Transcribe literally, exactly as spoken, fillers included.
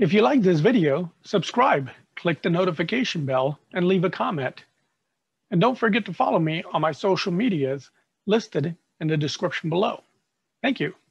If you like this video, subscribe, click the notification bell, and leave a comment. And don't forget to follow me on my social medias listed in the description below. Thank you.